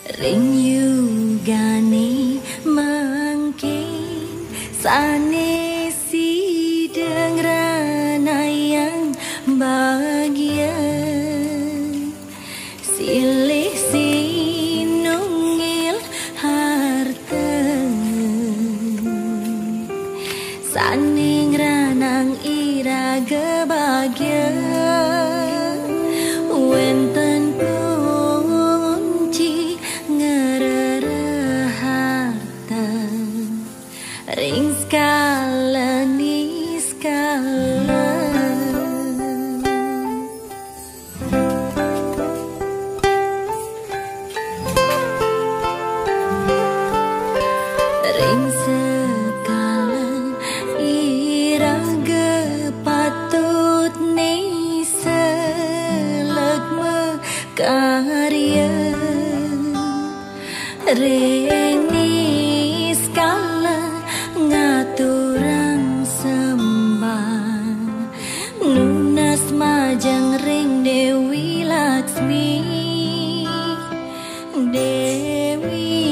ring yugane mangking sanesi dengrana yang bahagia silih sinungil harta saning ranang iraga bahagia wenten kunci ngerere harta ring skala ni skala ring skala iraga patut ni selagma karya ring skala ngaturang sembah nunas majang ring Dewi Laksmi Dewi